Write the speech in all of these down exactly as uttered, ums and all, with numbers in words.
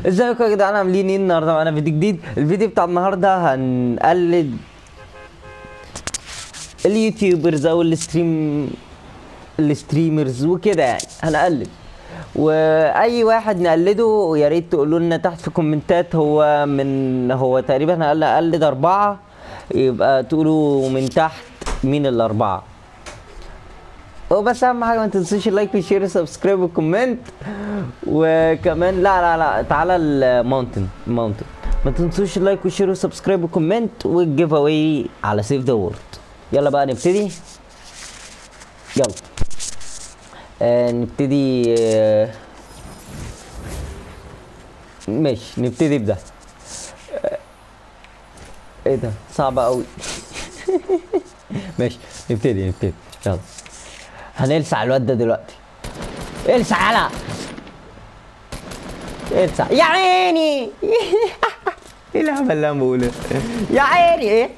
ازيكم يا جدعان، عاملين ايه النهارده؟ معانا فيديو جديد. الفيديو بتاع النهارده هنقلد اليوتيوبرز او الستريم الستريمرز وكده، يعني هنقلد واي واحد نقلده. يا ريت تقولوا لنا تحت في الكومنتات هو من هو تقريبا هنقلد اربعه، يبقى تقولوا من تحت مين الاربعه. وبس اهم حاجه ما تنسوش اللايك والشير والسبسكرايب والكومنت. وكمان لا لا لا تعالى الماونتن ماونتن ما تنسوش اللايك والشير والسبسكرايب والكومنت والجيف اواي على سيف ذا وورد. يلا بقى نبتدي. يلا آه نبتدي. آه ماشي نبتدي بده. آه ايه ده صعب قوي. ماشي نبتدي نبتدي يلا. هنلسع الواد ده دلوقتي. السع يلا السع يا عيني. ايه الهبل اللي انا بقوله يا عيني؟ ايه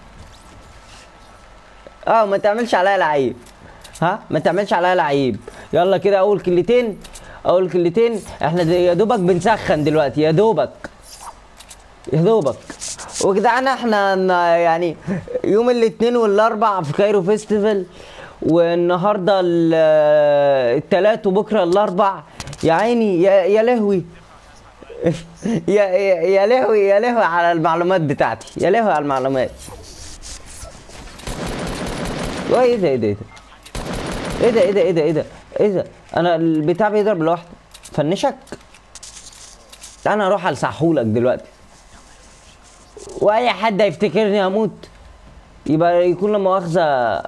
اه ما تعملش عليا لعيب، ها ما تعملش عليا لعيب. يلا كده اول كلتين اول كلتين. احنا يا دوبك بنسخن دلوقتي، يا دوبك يا دوبك. وجدعان احنا يعني يوم الاثنين والاربع في كايرو فيستيفال، والنهارده الثلاث وبكره الاربع. يا عيني يا يا لهوي. يا يا لهوي يا لهوي على المعلومات بتاعتي، يا لهوي على المعلومات. ايه ده ايه ده ايه ده ايه ده ايه ده ايه ده ايه ده انا البتاع بيضرب لوحده. فنشك انا هروح السحولك دلوقتي، واي حد هيفتكرني هموت يبقى يكون لا مؤاخذه.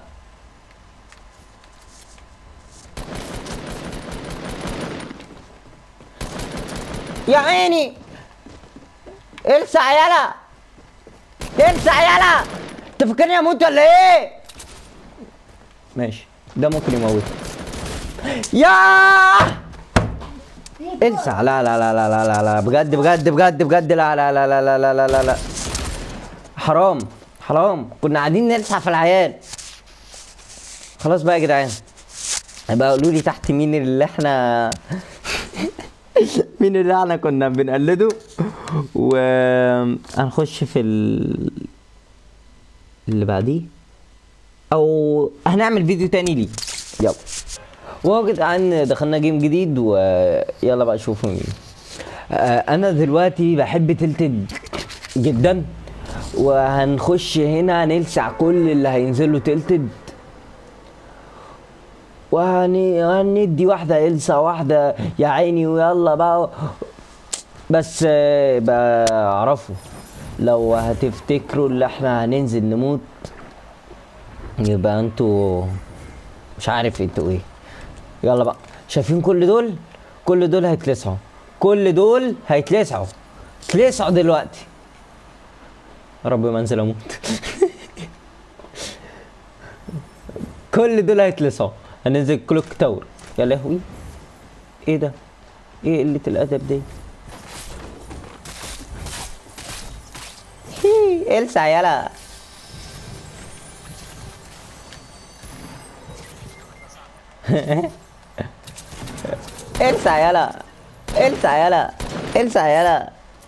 يا عيني السع يلا السع يلا. انت فاكرني اموت ولا ايه؟ ماشي ده ممكن يموت. ياه السع. لا لا لا لا لا لا لا بجد بجد بجد بجد. لا لا لا لا لا لا لا لا لا حرام حرام. كنا قاعدين نلسع في العيال. خلاص بقى يا جدعان، يبقى قولوا لي تحت مين اللي احنا مين اللي احنا كنا بنقلده. وهنخش في ال... اللي بعديه، او هنعمل فيديو تاني ليه. يلا واهو يا جدعان دخلنا جيم جديد، ويلا بقى شوفوا مين. انا دلوقتي بحب تلتد جدا، وهنخش هنا نلسع كل اللي هينزله تلتد، وهندي واحدة إلسا واحدة يا عيني. ويلا بقى بس بقى اعرفوا لو هتفتكروا اللي احنا هننزل نموت يبقى انتوا مش عارف انتوا ايه. يلا بقى شايفين كل دول كل دول هيتلسعوا كل دول هيتلسعوا اتلسعوا دلوقتي. يا رب ما انزل اموت. كل دول هيتلسعوا. هننزل كلوك تاور. يا لهوي ايه ده؟ ايه قلة الادب دي؟ هي السع يلا. السع يلا السع يلا السع يلا.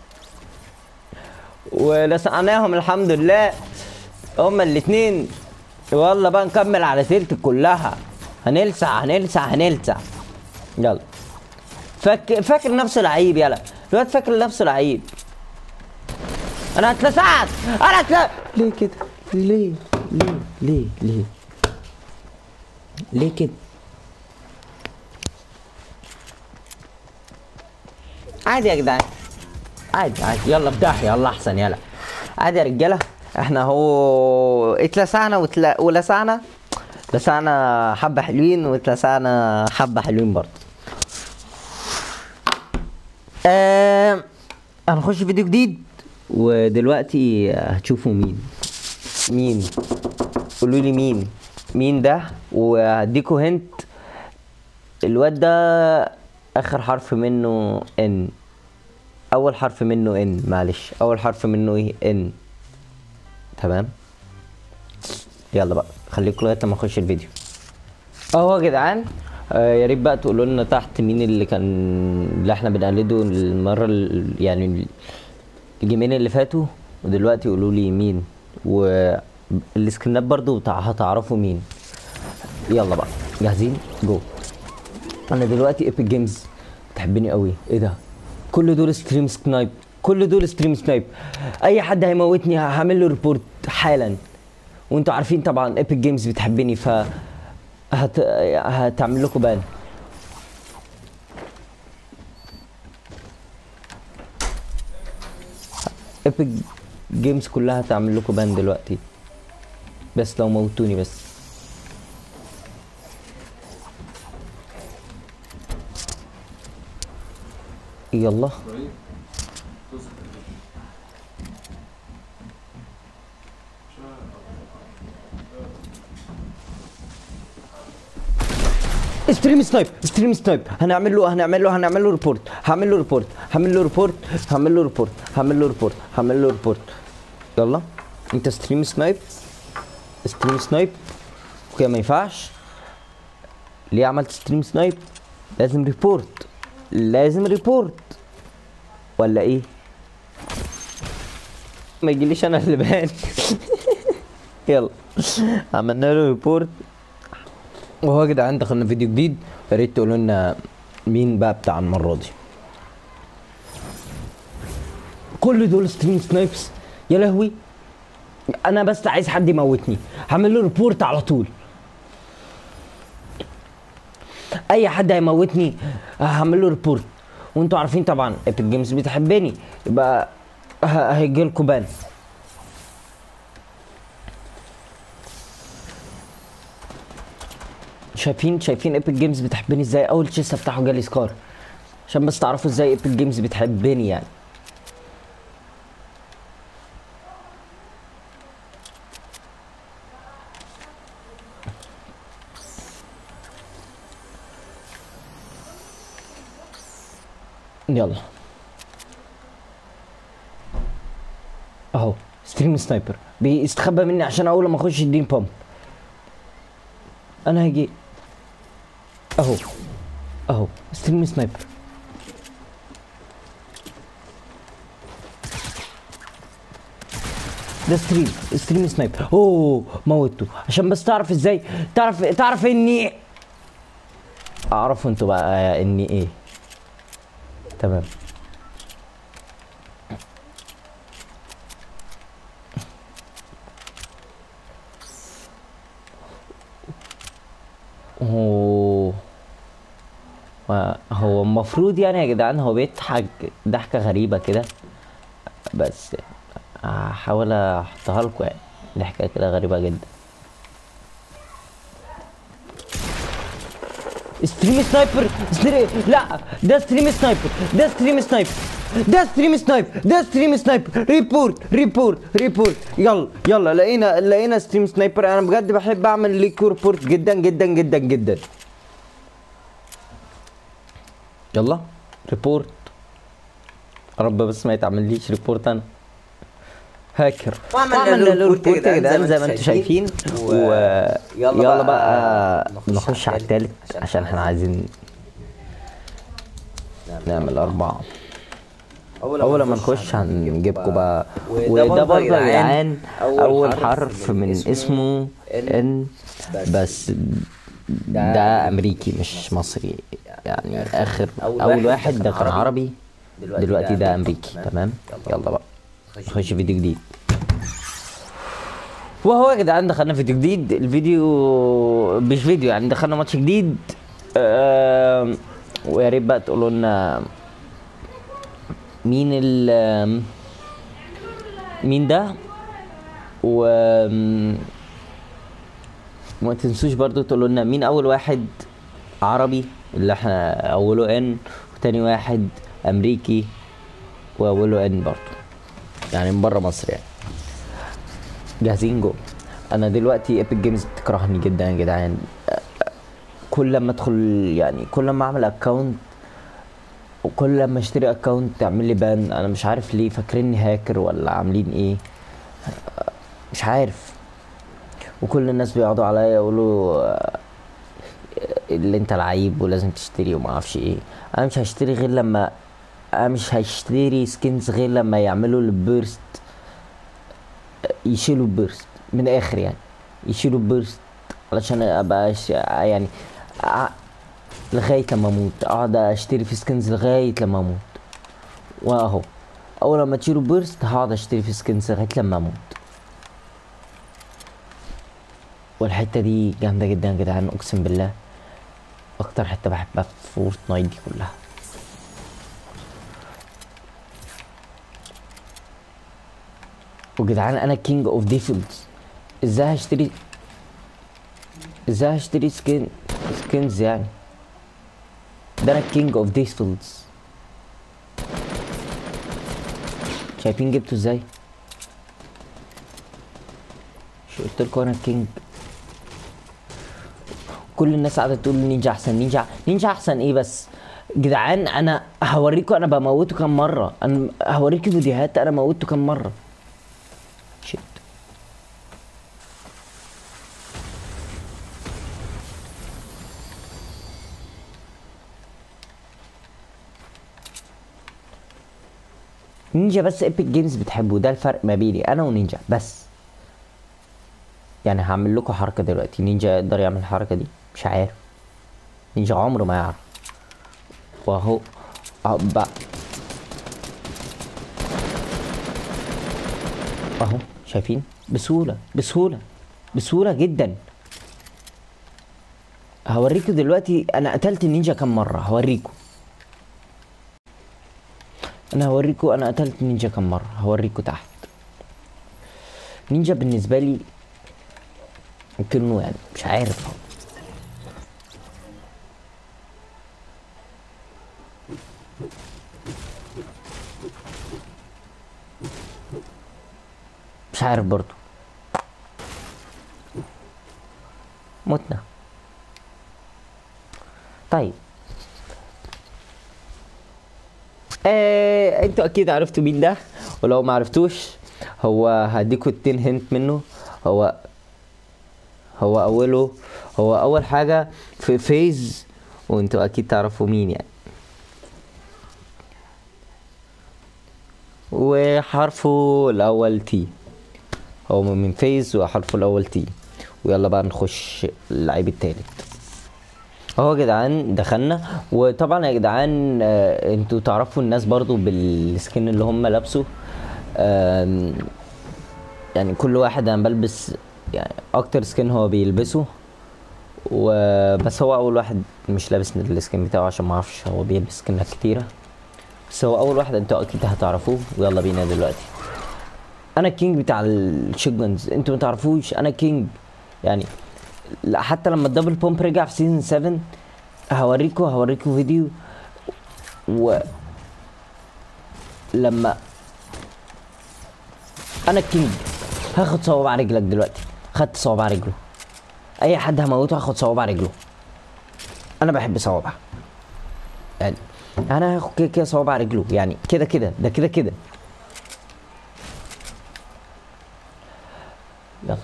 ولسعناهم الحمد لله هما الاتنين. والله بقى نكمل على تلت كلها. هنلسع هنلسع هنلسع. يلا فاكر فاكر نفسه لعيب. يلا الواد فاكر نفسه لعيب. انا اتلسعت انا اتلسعت. ليه كده؟ ليه ليه ليه ليه ليه كده؟ عادي يا جدعان عادي عادي. يلا بداحي يلا احسن. يلا عادي يا رجاله. احنا هو اتلسعنا وتلا... ولسعنا لسعنا حبه حلوين، واتلسعنا حبه حلوين برضه. آه... هنخش فيديو جديد، ودلوقتي هتشوفوا مين مين قولوا لي مين مين ده. وهديكوا هنت. الواد ده اخر حرف منه ان، اول حرف منه ان معلش اول حرف منه ايه؟ ان. تمام يلا بقى خليكم لغايه لما اخش الفيديو. اهو يا جدعان آه يا ريت بقى تقولوا لنا تحت مين اللي كان اللي احنا بنقلده المره ال- يعني الجيمين اللي فاتوا، ودلوقتي قولوا لي مين، والسكرينات برضو بتاع هتعرفوا مين. يلا بقى جاهزين جو. انا دلوقتي ايبك جيمز بتحبني قوي. ايه ده؟ كل دول ستريم سنايب، كل دول ستريم سنايب. اي حد هيموتني هعمل له ريبورت حالا. وانتوا عارفين طبعا ايبك جيمز بتحبني، ف هت... هتعمل لكم بان. ايبك جيمز كلها هتعمل لكم بان دلوقتي، بس لو موتوني بس. يلا ستريم سنايب، ستريم سنايب. هنعمل له هنعمل له هنعمل له ريبورت، هعمل له ريبورت، هعمل له ريبورت، هعمل له ريبورت، هعمل له ريبورت، هعمل له ريبورت. يلا انت ستريم سنايب، ستريم سنايب. اوكي ما ينفعش. ليه عملت ستريم سنايب؟ لازم ريبورت، لازم ريبورت ولا ايه؟ ما يجيليش انا اللي بان. يلا عملنا له ريبورت. وهو يا جدعان دخلنا فيديو جديد، يا ريت تقولوا لنا مين بقى بتاع المره دي. كل دول ستريم سنايبس يا لهوي. انا بس عايز حد يموتني، هعمل له ريبورت على طول. اي حد هيموتني هعمل له ريبورت. وانتوا عارفين طبعا ايبك جيمز بتحبني، يبقى هيجي لكم بان. شايفين شايفين ايبك جيمز بتحبني ازاي؟ اول تشيست افتحه جالي سكار، عشان بس تعرفوا ازاي ايبك جيمز بتحبني يعني. يلا اهو ستريم سنايبر بيستخبى مني عشان اول ما اخش يديني بامب. انا هجي اهو اهو ستريم سنايبر. ده ستريم ستريم سنايبر. اوه موته. عشان بس تعرف ازاي، تعرف تعرف اني اعرف انتوا بقى اني ايه. تمام. اوه هو المفروض يعني يا جدعان هو بيضحك ضحكة غريبة كده، بس هحاول احطها لكم يعني. ضحكة كده غريبة جدا. ستريم سنايبر ستريم. لا ده ستريم سنايبر، ده ستريم سنايبر، ده ستريم سنايبر، ده ستريم سنايبر. ريبورت ريبورت ريبورت. يلا يلا لقينا لقينا ستريم سنايبر. انا بجد بحب اعمل ليكو ريبورت جدا جدا جدا جدا. يلا ريبورت. يا رب بس ما يتعمليش ريبورت انا هاكر. وعملنا له ريبورت يا جدعان زي ما انتم شايفين. ويلا يلا بقى نخش على التالت عشان احنا عايزين نعمل أربعة. أول ما نخش هنجيبكم بقى. وده برضه يا جدعان أول حرف من اسمه إن، بس ده أمريكي مش مصري يعني. آخر أول واحد ده كان عربي، دلوقتي ده أمريكي. تمام يلا بقى نخش فيديو جديد. وهو يا جدعان دخلنا فيديو جديد. الفيديو مش فيديو يعني، دخلنا ماتش جديد. أه ويا ريت بقى تقولوا لنا مين ال مين ده. و ما تنسوش برضو تقولوا لنا مين اول واحد عربي اللي احنا اوله ان، وتاني واحد امريكي واوله ان برضو يعني من بره مصر يعني. جاهزين جو. انا دلوقتي ايبك جيمز بتكرهني جدا يا جدعان. كل لما ادخل يعني كل لما اعمل اكونت وكل لما اشتري اكونت تعمل لي بان. انا مش عارف ليه، فاكريني هاكر ولا عاملين ايه مش عارف. وكل الناس بيقعدوا عليا يقولوا اللي انت لعيب ولازم تشتري وما اعرفش ايه. انا مش هشتري غير لما انا مش هشتري سكنز غير لما يعملوا البيرست، يشيلوا البيرست من الاخر يعني، يشيلوا البيرست علشان ابقى ش... يعني أ... لغايه لما اموت اقعد اشتري في سكنز لغايه لما اموت. واهو اول لما تشيلوا بيرست هقعد اشتري في سكنز لغايه لما اموت. والحته دي جامده جدا يا جدعان، اقسم بالله اكتر حته بحبها في فورتنايت دي كلها. وجدعان انا كينج اوف ديفلز، ازاي هشتري ازاي هشتري سكين سكينز يعني؟ ده انا كينج اوف ديفلز. شايفين جبته ازاي؟ شو قلت لكم انا كينج. كل الناس قاعده تقول نينجا احسن، نينجا نينجا احسن ايه بس؟ جدعان انا هوريكم انا بموته كام مره، انا هوريكم فيديوهات انا موته كام مره. شيت. نينجا بس ايبك جيمز بتحبه، ده الفرق ما بيني انا ونينجا بس. يعني هعمل لكم حركه دلوقتي، نينجا يقدر يعمل الحركه دي؟ مش عارف، نينجا عمره ما يعرف. واهو اهو بقى، اهو شايفين بسهوله بسهوله بسهوله جدا. هوريكم دلوقتي انا قتلت النينجا كام مره، هوريكم انا هوريكم انا قتلت النينجا كام مره، هوريكم تحت. نينجا بالنسبه لي يمكن يعني مش عارف، مش عارف برضو. متنا. طيب آه، انتوا اكيد عرفتوا مين ده، ولو ما عرفتوش هو هديكوا اتنين هنت منه. هو هو اوله هو اول حاجه في فيز، وانتوا اكيد تعرفوا مين يعني. وحرفه الاول تي، هو من فيز وحرفه الاول تي. ويلا بقى نخش اللعيب التالت. اهو يا جدعان دخلنا. وطبعا يا جدعان آه انتوا تعرفوا الناس برضو بالسكين اللي هم لابسه. آه يعني كل واحد انا بلبس يعني اكتر سكين هو بيلبسه، وبس هو اول واحد مش لابس السكين بتاعه عشان ما اعرفش هو بيلبس سكنات كتيره، بس هو اول واحد انتوا اكيد هتعرفوه. ويلا بينا دلوقتي. انا الكينج بتاع الشيجنز، انتوا ما تعرفوش انا كينج يعني. لا حتى لما الدبل بومب رجع في سيزون سبعة هوريكوا هوريكوا فيديو. و لما انا الكينج هاخد صوابع رجلك دلوقتي. خدت صوابع رجله، اي حد هموته هاخد صوابع رجله. انا بحب صوابع يعني، انا هاخد كده كده صوابع رجله يعني، كده كده ده كده كده. يلا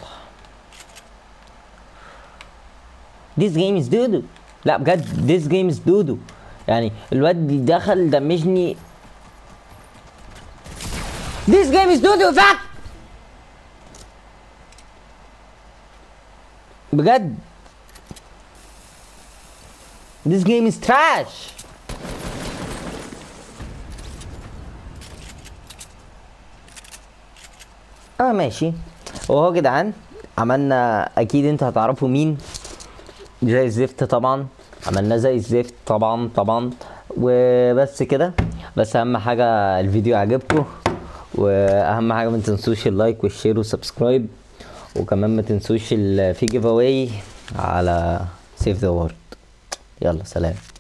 This game is دودو. لا بجد this game is دودو يعني. الواد دخل دمجني. This game is دودو فاك بجد. This game is trash. اه ماشي. وهو يا جدعان عملنا، اكيد انتوا هتعرفوا مين، زي الزفت طبعا. عملناه زي الزفت طبعا طبعا. وبس كده. بس اهم حاجه الفيديو عجبكم، واهم حاجه ما تنسوش اللايك والشير والسبسكرايب. وكمان ما تنسوش في جيف اواي على سيف ذا وورد. يلا سلام.